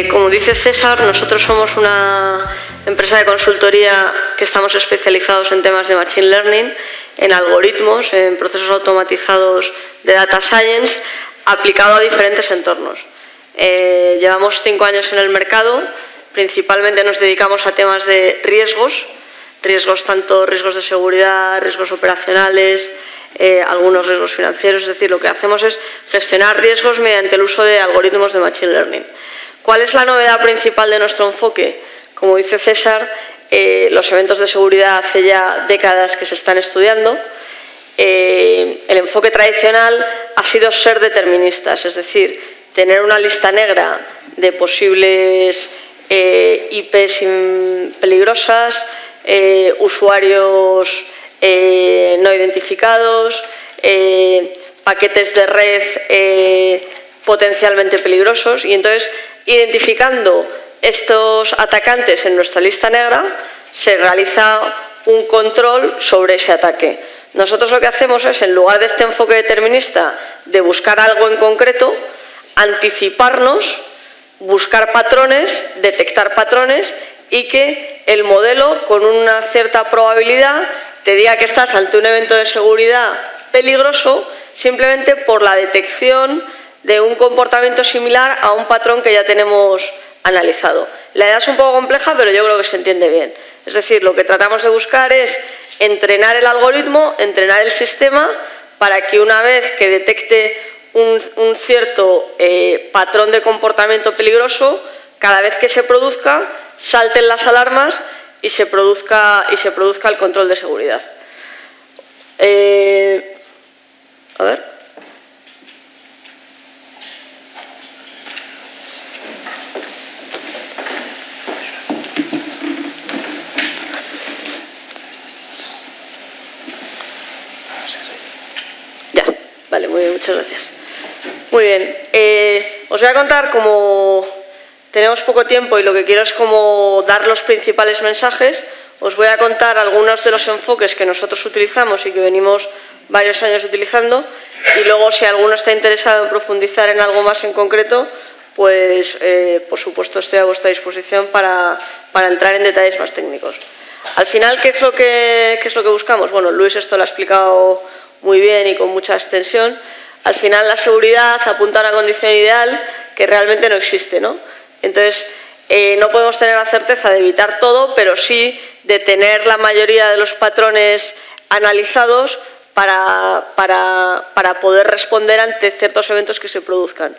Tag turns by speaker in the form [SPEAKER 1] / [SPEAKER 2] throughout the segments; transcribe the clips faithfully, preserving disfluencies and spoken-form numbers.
[SPEAKER 1] Eh, como dice César, nosotros somos una empresa de consultoría que estamos especializados en temas de Machine Learning, en algoritmos, en procesos automatizados de Data Science, aplicado a diferentes entornos. Eh, llevamos cinco años en el mercado, principalmente nos dedicamos a temas de riesgos, riesgos tanto riesgos de seguridad, riesgos operacionales, eh, algunos riesgos financieros, es decir, lo que hacemos es gestionar riesgos mediante el uso de algoritmos de Machine Learning. ¿Cuál es la novedad principal de nuestro enfoque? Como dice César, eh, los eventos de seguridad hace ya décadas que se están estudiando. Eh, el enfoque tradicional ha sido ser deterministas, es decir, tener una lista negra de posibles eh, I Pes peligrosas, eh, usuarios eh, no identificados, eh, paquetes de red eh, potencialmente peligrosos, y entonces, identificando estos atacantes en nuestra lista negra, se realiza un control sobre ese ataque. Nosotros lo que hacemos es, en lugar de este enfoque determinista de buscar algo en concreto, anticiparnos, buscar patrones, detectar patrones y que el modelo, con una cierta probabilidad, te diga que estás ante un evento de seguridad peligroso simplemente por la detección de un comportamiento similar a un patrón que ya tenemos analizado. La idea es un poco compleja, pero yo creo que se entiende bien. Es decir, lo que tratamos de buscar es entrenar el algoritmo, entrenar el sistema, para que una vez que detecte un, un cierto eh, patrón de comportamiento peligroso, cada vez que se produzca, salten las alarmas y se produzca, y se produzca el control de seguridad. Eh, a ver. Vale, muy bien, muchas gracias. Muy bien, eh, os voy a contar, como tenemos poco tiempo y lo que quiero es como dar los principales mensajes, os voy a contar algunos de los enfoques que nosotros utilizamos y que venimos varios años utilizando, y luego, si alguno está interesado en profundizar en algo más en concreto, pues eh, por supuesto estoy a vuestra disposición para, para entrar en detalles más técnicos. Al final, ¿qué es lo que, qué es lo que buscamos? Bueno, Luis esto lo ha explicado muy bien y con mucha extensión. Al final, la seguridad apunta a una condición ideal que realmente no existe, ¿no? Entonces, eh, no podemos tener la certeza de evitar todo, pero sí de tener la mayoría de los patrones analizados para, para, para poder responder ante ciertos eventos que se produzcan.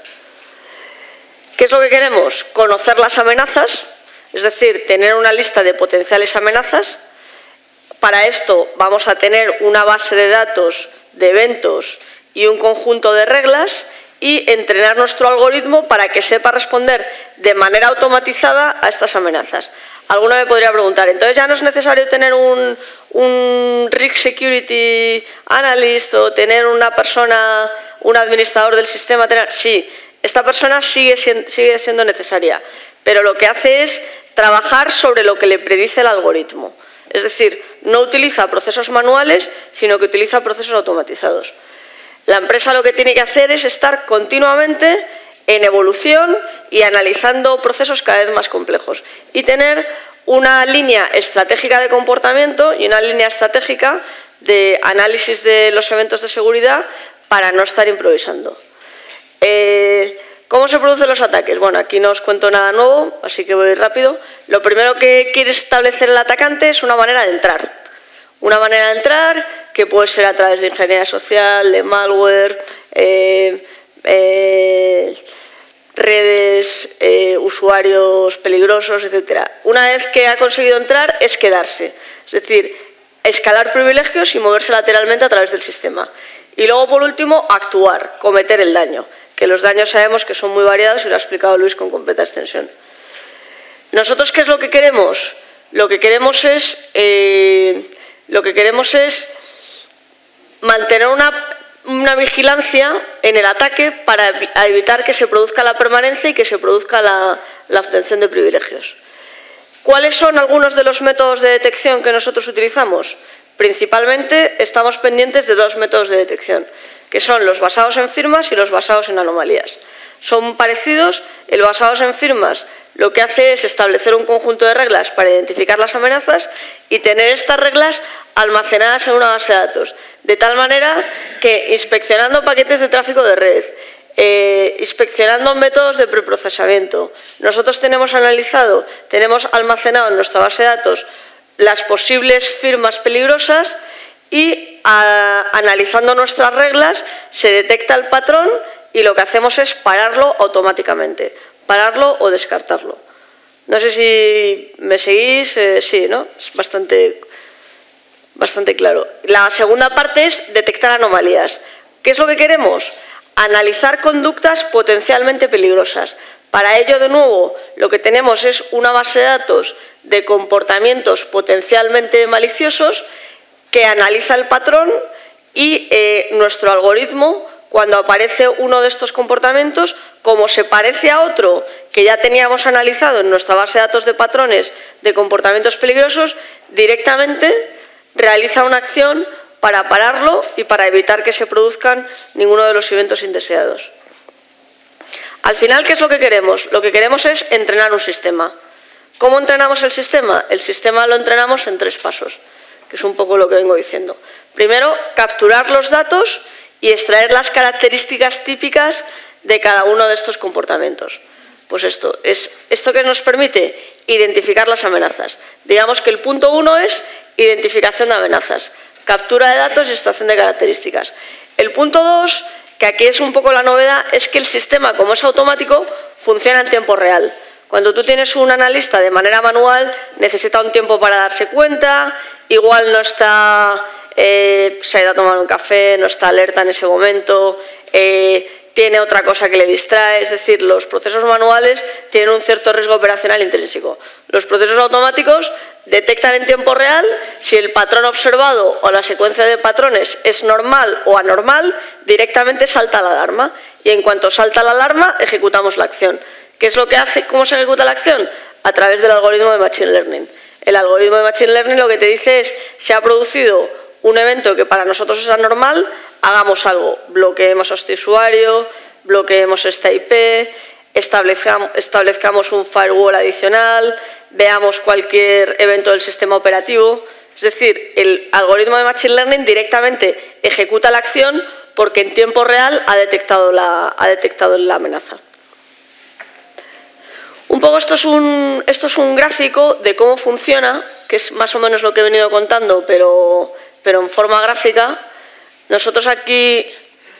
[SPEAKER 1] ¿Qué es lo que queremos? Conocer las amenazas, es decir, tener una lista de potenciales amenazas. Para esto vamos a tener una base de datos de eventos y un conjunto de reglas, y entrenar nuestro algoritmo para que sepa responder de manera automatizada a estas amenazas. Alguno me podría preguntar, ¿entonces ya no es necesario tener un, un Risk Security Analyst o tener una persona, un administrador del sistema? Tener... Sí, esta persona sigue siendo, sigue siendo necesaria, pero lo que hace es trabajar sobre lo que le predice el algoritmo. Es decir, no utiliza procesos manuales, sino que utiliza procesos automatizados. La empresa lo que tiene que hacer es estar continuamente en evolución y analizando procesos cada vez más complejos, y tener una línea estratégica de comportamiento y una línea estratégica de análisis de los eventos de seguridad para no estar improvisando. Eh, ¿Cómo se producen los ataques? Bueno, aquí no os cuento nada nuevo, así que voy rápido. Lo primero que quiere establecer el atacante es una manera de entrar. Una manera de entrar que puede ser a través de ingeniería social, de malware, eh, eh, redes, eh, usuarios peligrosos, etcétera. Una vez que ha conseguido entrar, es quedarse. Es decir, escalar privilegios y moverse lateralmente a través del sistema. Y luego, por último, actuar, cometer el daño. Que los daños sabemos que son muy variados y lo ha explicado Luis con completa extensión. ¿Nosotros qué es lo que queremos? Lo que queremos es, eh, lo que queremos es mantener una, una vigilancia en el ataque para evitar que se produzca la permanencia y que se produzca la, la obtención de privilegios. ¿Cuáles son algunos de los métodos de detección que nosotros utilizamos? Principalmente estamos pendientes de dos métodos de detección, que son los basados en firmas y los basados en anomalías. son parecidos. El basados en firmas lo que hace es establecer un conjunto de reglas para identificar las amenazas y tener estas reglas almacenadas en una base de datos, de tal manera que inspeccionando paquetes de tráfico de red, eh, inspeccionando métodos de preprocesamiento, nosotros tenemos analizado, tenemos almacenado en nuestra base de datos las posibles firmas peligrosas y a, analizando nuestras reglas se detecta el patrón y lo que hacemos es pararlo automáticamente, pararlo o descartarlo. No sé si me seguís, eh, sí, ¿no? Es bastante, bastante claro. La segunda parte es detectar anomalías. ¿Qué es lo que queremos? Analizar conductas potencialmente peligrosas. Para ello, de nuevo, lo que tenemos es una base de datos de comportamientos potencialmente maliciosos que analiza el patrón y eh, nuestro algoritmo, cuando aparece uno de estos comportamientos, como se parece a otro que ya teníamos analizado en nuestra base de datos de patrones de comportamientos peligrosos, directamente realiza una acción para pararlo y para evitar que se produzcan ninguno de los eventos indeseados. Al final, ¿qué es lo que queremos? Lo que queremos es entrenar un sistema. ¿Cómo entrenamos el sistema? El sistema lo entrenamos en tres pasos, que es un poco lo que vengo diciendo. Primero, capturar los datos y extraer las características típicas de cada uno de estos comportamientos. Pues esto, es, ¿esto qué nos permite? Identificar las amenazas. Digamos que el punto uno es identificación de amenazas, captura de datos y extracción de características. El punto dos, que aquí es un poco la novedad, es que el sistema, como es automático, funciona en tiempo real. Cuando tú tienes un analista de manera manual, necesita un tiempo para darse cuenta, igual no está, eh, se ha ido a tomar un café, no está alerta en ese momento, eh, tiene otra cosa que le distrae, es decir, los procesos manuales tienen un cierto riesgo operacional intrínseco. Los procesos automáticos detectan en tiempo real si el patrón observado o la secuencia de patrones es normal o anormal, directamente salta la alarma y en cuanto salta la alarma ejecutamos la acción. ¿Qué es lo que hace? ¿Cómo se ejecuta la acción? A través del algoritmo de Machine Learning. El algoritmo de Machine Learning lo que te dice es, se ha producido un evento que para nosotros es anormal, hagamos algo, bloqueemos a este usuario, bloqueemos esta I P, establezcamos, establezcamos un firewall adicional, veamos cualquier evento del sistema operativo. Es decir, el algoritmo de Machine Learning directamente ejecuta la acción porque en tiempo real ha detectado la, ha detectado la amenaza. Un poco esto es un, esto es un gráfico de cómo funciona, que es más o menos lo que he venido contando, pero, pero en forma gráfica. Nosotros aquí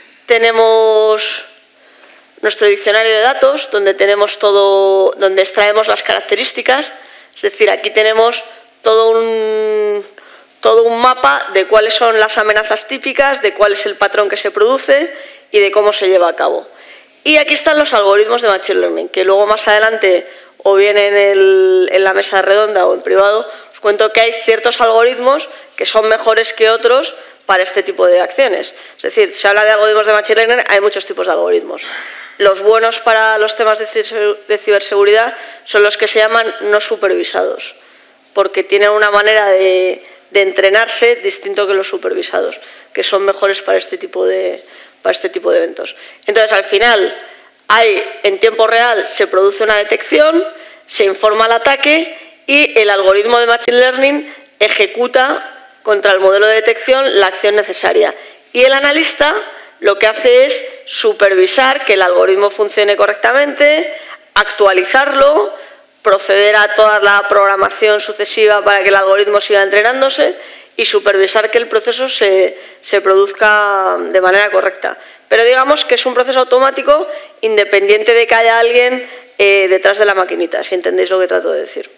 [SPEAKER 1] tenemos nuestro diccionario de datos, donde tenemos todo, donde extraemos las características. Es decir, aquí tenemos todo un, todo un mapa de cuáles son las amenazas típicas, de cuál es el patrón que se produce y de cómo se lleva a cabo. Y aquí están los algoritmos de Machine Learning, que luego más adelante, o bien en, el, en la mesa redonda o en privado, os cuento que hay ciertos algoritmos que son mejores que otros para este tipo de acciones. Es decir, se habla de algoritmos de Machine Learning, hay muchos tipos de algoritmos. Los buenos para los temas de ciberseguridad son los que se llaman no supervisados, porque tienen una manera de, de entrenarse distinto que los supervisados, que son mejores para este tipo de, para este tipo de eventos. Entonces, al final, hay, en tiempo real se produce una detección, se informa al ataque y el algoritmo de Machine Learning ejecuta contra el modelo de detección la acción necesaria. Y el analista lo que hace es supervisar que el algoritmo funcione correctamente, actualizarlo, proceder a toda la programación sucesiva para que el algoritmo siga entrenándose y supervisar que el proceso se, se produzca de manera correcta. Pero digamos que es un proceso automático independiente de que haya alguien eh, detrás de la maquinita, si entendéis lo que trato de decir.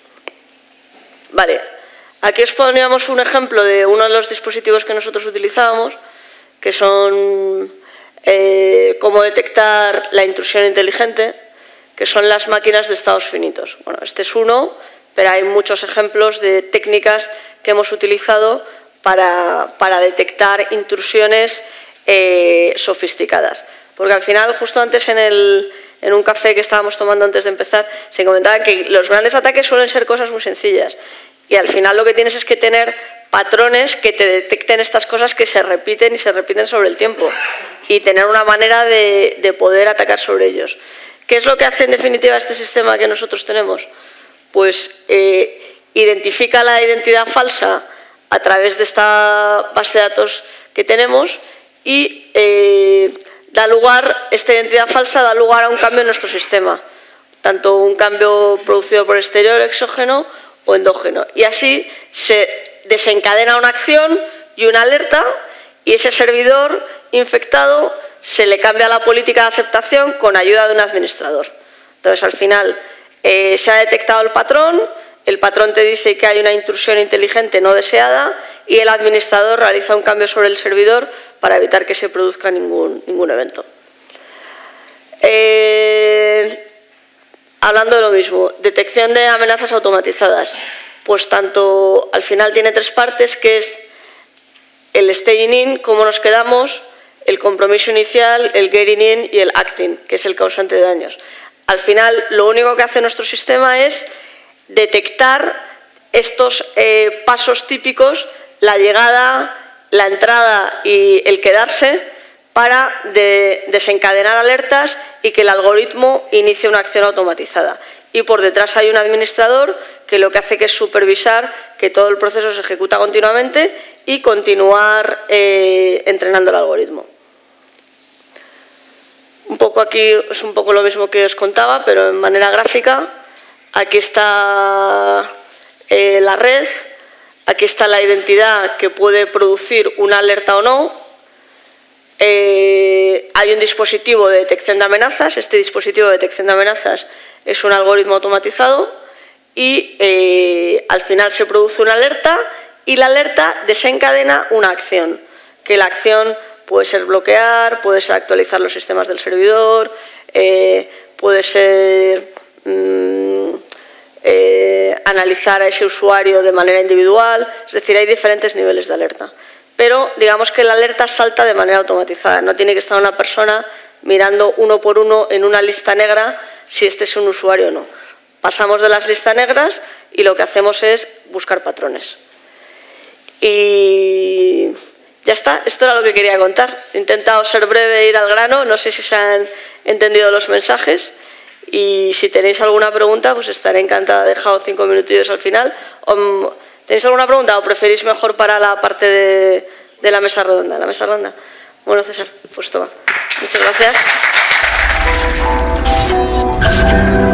[SPEAKER 1] Vale, aquí os poníamos un ejemplo de uno de los dispositivos que nosotros utilizábamos, que son eh, cómo detectar la intrusión inteligente, que son las máquinas de estados finitos. Bueno, este es uno, pero hay muchos ejemplos de técnicas que hemos utilizado para, para detectar intrusiones eh, sofisticadas. Porque al final, justo antes en, el, en un café que estábamos tomando antes de empezar, se comentaba que los grandes ataques suelen ser cosas muy sencillas. Y al final lo que tienes es que tener patrones que te detecten estas cosas que se repiten y se repiten sobre el tiempo. y tener una manera de, de poder atacar sobre ellos. ¿Qué es lo que hace en definitiva este sistema que nosotros tenemos? Pues eh, identifica la identidad falsa a través de esta base de datos que tenemos y eh, da lugar, esta identidad falsa da lugar a un cambio en nuestro sistema, tanto un cambio producido por exterior, exógeno o endógeno. Y así se desencadena una acción y una alerta y ese servidor infectado se le cambia la política de aceptación con ayuda de un administrador. Entonces, al final, eh, se ha detectado el patrón, el patrón te dice que hay una intrusión inteligente no deseada y el administrador realiza un cambio sobre el servidor para evitar que se produzca ningún, ningún evento. Eh, hablando de lo mismo, detección de amenazas automatizadas. Pues tanto, al final tiene tres partes, que es el staying in, cómo nos quedamos, el compromiso inicial, el getting in y el acting, que es el causante de daños. Al final, lo único que hace nuestro sistema es detectar estos eh, pasos típicos, la llegada, la entrada y el quedarse, para de, desencadenar alertas y que el algoritmo inicie una acción automatizada. Y por detrás hay un administrador que lo que hace que es supervisar que todo el proceso se ejecuta continuamente y continuar eh, entrenando el algoritmo. Un poco aquí es un poco lo mismo que os contaba, pero en manera gráfica. Aquí está eh, la red, aquí está la identidad que puede producir una alerta o no. Eh, hay un dispositivo de detección de amenazas. Este dispositivo de detección de amenazas es un algoritmo automatizado y eh, al final se produce una alerta y la alerta desencadena una acción, que la acción puede ser bloquear, puede ser actualizar los sistemas del servidor, eh, puede ser mmm, eh, analizar a ese usuario de manera individual, es decir, hay diferentes niveles de alerta. Pero digamos que la alerta salta de manera automatizada, no tiene que estar una persona mirando uno por uno en una lista negra si este es un usuario o no. Pasamos de las listas negras y lo que hacemos es buscar patrones. Y ya está, esto era lo que quería contar. He intentado ser breve e ir al grano, no sé si se han entendido los mensajes y si tenéis alguna pregunta pues estaré encantada. He dejado cinco minutillos al final. ¿Tenéis alguna pregunta o preferís mejor para la parte de, de la mesa redonda? ¿La mesa redonda? Bueno, César, pues toma. Muchas gracias.